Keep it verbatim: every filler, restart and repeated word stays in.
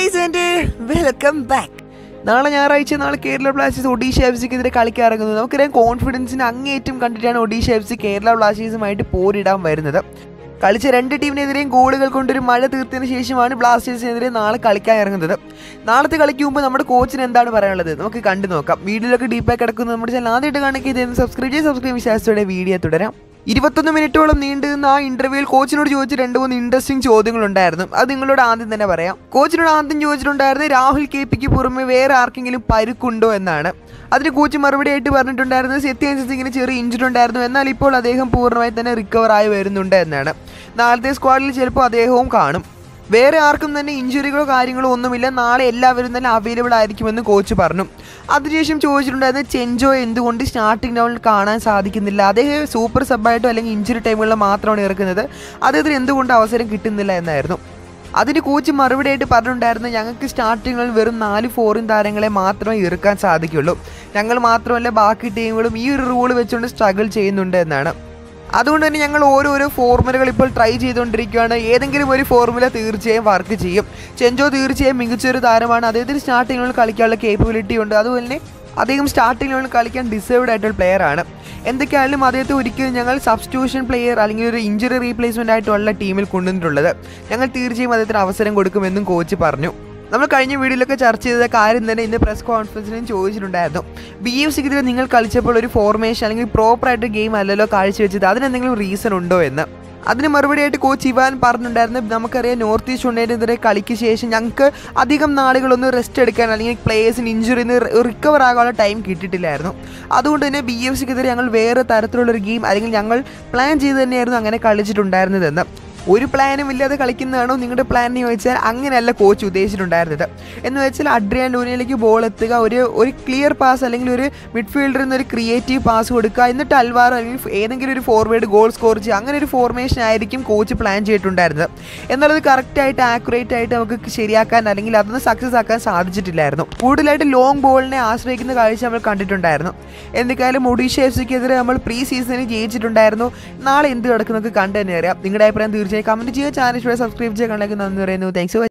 Guys and welcome back. നാളെ ഞായറാഴ്ച നാളെ കേരള ബ്ലാസ്റ്റേഴ്സ് ഒഡീഷ എഫ് സിക്കെതിരെ കളിക്കാൻ ഇറങ്ങുന്നത്. നമുക്കറിയാം കോൺഫിഡൻസിന് അങ്ങേറ്റം കണ്ടിട്ടാണ് ഒഡീഷ എഫ് സി കേരള ബ്ലാസ്റ്റേഴ്സുമായിട്ട് പോരിടാൻ വരുന്നത്. കളിച്ച രണ്ട് ടീമിനെതിരെയും ഗോളുകൾ കൊണ്ടൊരു മഴ തീർത്തതിന് ശേഷമാണ് ബ്ലാസ്റ്റേഴ്സിനെതിരെ നാളെ കളിക്കാൻ ഇറങ്ങുന്നത്. നാളത്തെ കളിക്ക് മുമ്പ് നമ്മുടെ കോച്ചിന് എന്താണ് പറയാനുള്ളത് നമുക്ക് കണ്ടു നോക്കാം. വീഡിയോയിലൊക്കെ ഡീപ്പായി കിടക്കുന്നത് നമ്മുടെ ചാനൽ ആദ്യമായിട്ട് കാണിക്കുക സബ്സ്ക്രൈബ് ചെയ്ത് സബ്സ്ക്രൈബ് വിശ്വാസത്തോടെ വീഡിയോ തുടരാം. ഇരുപത്തൊന്ന് മിനിറ്റോളം നീണ്ടു നിന്ന ആ ഇന്റർവ്യൂവിൽ കോച്ചിനോട് ചോദിച്ച രണ്ട് മൂന്ന് ഇൻട്രസ്റ്റിംഗ് ചോദ്യങ്ങളുണ്ടായിരുന്നു. അത് നിങ്ങളോട് ആദ്യം തന്നെ പറയാം. കോച്ചിനോട് ആദ്യം ചോദിച്ചിട്ടുണ്ടായിരുന്നു രാഹുൽ കെ പിക്ക് പുറമെ വേറെ ആർക്കെങ്കിലും പരുക്കുണ്ടോ എന്നാണ്. അതിന് കോച്ച് മറുപടി ആയിട്ട് പറഞ്ഞിട്ടുണ്ടായിരുന്നത് സത്യാൻസ് സിംഗിന് ചെറിയ ഇഞ്ചുറി ഉണ്ടായിരുന്നു, എന്നാൽ ഇപ്പോൾ അദ്ദേഹം പൂർണ്ണമായി തന്നെ റിക്കവർ ആയി വരുന്നുണ്ട് എന്നാണ്. നാളത്തെ സ്ക്വാഡിൽ ചിലപ്പോൾ അദ്ദേഹവും കാണും. വേറെ ആർക്കും തന്നെ ഇഞ്ചുറികളോ കാര്യങ്ങളോ ഒന്നുമില്ല, നാളെ എല്ലാവരും തന്നെ അവൈലബിൾ ആയിരിക്കുമെന്ന് കോച്ച് പറഞ്ഞു. അതിനുശേഷം ചോദിച്ചിട്ടുണ്ടായിരുന്നു ചെഞ്ചോ എന്തുകൊണ്ട് സ്റ്റാർട്ടിംഗ് ലെവലിൽ കാണാൻ സാധിക്കുന്നില്ല, അദ്ദേഹം സൂപ്പർ സബ്ബായിട്ടോ അല്ലെങ്കിൽ ഇഞ്ചുറി ടൈമുകളിൽ മാത്രമാണ് ഇറക്കുന്നത്, അദ്ദേഹത്തിന് എന്തുകൊണ്ട് അവസരം കിട്ടുന്നില്ല എന്നായിരുന്നു. അതിന് കോച്ച് മറുപടി ആയിട്ട് പറഞ്ഞിട്ടുണ്ടായിരുന്നു ഞങ്ങൾക്ക് സ്റ്റാർട്ടിങ്ങിൽ വെറും നാല് ഫോറിൻ താരങ്ങളെ മാത്രമേ ഇറക്കാൻ സാധിക്കുള്ളൂ, ഞങ്ങൾ മാത്രമല്ല ബാക്കി ടീമുകളും ഈ ഒരു റൂൾ വെച്ചുകൊണ്ട് സ്ട്രഗിൾ ചെയ്യുന്നുണ്ട് എന്നാണ്. അതുകൊണ്ട് തന്നെ ഞങ്ങൾ ഓരോരോ ഫോർമുലകൾ ഇപ്പോൾ ട്രൈ ചെയ്തുകൊണ്ടിരിക്കുകയാണ്. ഏതെങ്കിലും ഒരു ഫോർമുല തീർച്ചയായും വർക്ക് ചെയ്യും. ചെഞ്ചോ തീർച്ചയായും മികച്ചൊരു താരമാണ്, അദ്ദേഹത്തിന് സ്റ്റാർട്ടിങ്ങിൽ കളിക്കാനുള്ള കേപ്പബിലിറ്റി ഉണ്ട്, അതുപോലെ തന്നെ അദ്ദേഹം സ്റ്റാർട്ടിങ്ങിൽ കളിക്കാൻ ഡിസേർവ്ഡ് ആയിട്ടുള്ള പ്ലെയർ ആണ്. എന്തൊക്കെയായാലും അദ്ദേഹത്തെ ഒരിക്കലും ഞങ്ങൾ സബ്സ്റ്റിറ്റ്യൂഷൻ പ്ലെയർ അല്ലെങ്കിൽ ഒരു ഇഞ്ചുറി റീപ്ലേസ്മെൻ്റ് ആയിട്ടുള്ള ടീമിൽ കൊണ്ടുവന്നിട്ടുള്ളത്, ഞങ്ങൾ തീർച്ചയായും അദ്ദേഹത്തിന് അവസരം കൊടുക്കുമെന്നും കോച്ച് പറഞ്ഞു. നമ്മൾ കഴിഞ്ഞ വീഡിയോയിലൊക്കെ ചർച്ച ചെയ്ത കാര്യം തന്നെ ഇന്ന് പ്രസ് കോൺഫറൻസിലും ചോദിച്ചിട്ടുണ്ടായിരുന്നു. ബി എഫ് സിക്കെതിരെ നിങ്ങൾ കളിച്ചപ്പോൾ ഒരു ഫോർമേഷൻ അല്ലെങ്കിൽ പ്രോപ്പറായിട്ട് ഗെയിം അല്ലല്ലോ കാഴ്ചവെച്ചത്, അതിനെന്തെങ്കിലും റീസൺ ഉണ്ടോ എന്ന്. അതിന് മറുപടിയായിട്ട് കോച്ച് ഇവാൻ പറഞ്ഞിട്ടുണ്ടായിരുന്നു നമുക്കറിയാം നോർത്ത് ഈസ്റ്റ് യുണൈറ്റഡിനെതിരെ കളിക്ക് ശേഷം ഞങ്ങൾക്ക് അധികം നാളുകളൊന്ന് റെസ്റ്റ് എടുക്കാൻ അല്ലെങ്കിൽ പ്ലേയേഴ്സിന് ഇഞ്ചുറി റിക്കവർ ആകാനുള്ള ടൈം കിട്ടിയിട്ടില്ലായിരുന്നു. അതുകൊണ്ട് തന്നെ ബി എഫ് സിക്കെതിരെ ഞങ്ങൾ വേറെ തരത്തിലുള്ളൊരു ഗെയിം അല്ലെങ്കിൽ ഞങ്ങൾ പ്ലാൻ ചെയ്ത് തന്നെയായിരുന്നു അങ്ങനെ കളിച്ചിട്ടുണ്ടായിരുന്നതെന്ന്. ഒരു പ്ലാനും ഇല്ലാതെ കളിക്കുന്നതാണോ നിങ്ങളുടെ പ്ലാൻ എന്ന് ചോദിച്ചാൽ അങ്ങനെയല്ല കോച്ച് ഉദ്ദേശിച്ചിട്ടുണ്ടായിരുന്നത്. എന്ന് വെച്ചാൽ അഡ്രിയാൻ ലൂനയിലേക്ക് ബോൾ എത്തുക, ഒരു ഒരു ക്ലിയർ പാസ് അല്ലെങ്കിൽ ഒരു മിഡ്ഫീൽഡറിൽ നിന്ന് ഒരു ക്രിയേറ്റീവ് പാസ് കൊടുക്കുക, എന്നിട്ട് അൽവാറോ അല്ലെങ്കിൽ ഏതെങ്കിലും ഒരു ഫോർവേഡ് ഗോൾ സ്കോർ ചെയ്യുക, അങ്ങനെ ഒരു ഫോർമേഷൻ ആയിരിക്കും കോച്ച് പ്ലാൻ ചെയ്തിട്ടുണ്ടായിരുന്നത്. എന്നാൽ അത് കറക്റ്റായിട്ട് ആക്യുറേറ്റ് ആയിട്ട് നമുക്ക് ശരിയാക്കാൻ അല്ലെങ്കിൽ അതൊന്ന് സക്സസ് ആക്കാൻ സാധിച്ചിട്ടില്ലായിരുന്നു. കൂടുതലായിട്ട് ലോങ് ബോളിനെ ആശ്രയിക്കുന്ന കാഴ്ച നമ്മൾ കണ്ടിട്ടുണ്ടായിരുന്നു. എന്തൊക്കെയായാലും ഒഡീഷ എഫ് സിക്കെതിരെ നമ്മൾ പ്രീ സീസണിൽ ജയിച്ചിട്ടുണ്ടായിരുന്നു. നാളെ എന്ത് നടക്കുന്നതൊക്കെ കണ്ടു തന്നെ അറിയാം. നിങ്ങളുടെ അഭിപ്രായം തീർച്ചയായും കമൻറ്റ് ചെയ്യുക. ചാനൽ സബ്സ്ക്രൈബ് ചെയ്യാൻ നന്ദി പറയുന്നു. താങ്ക്സ്.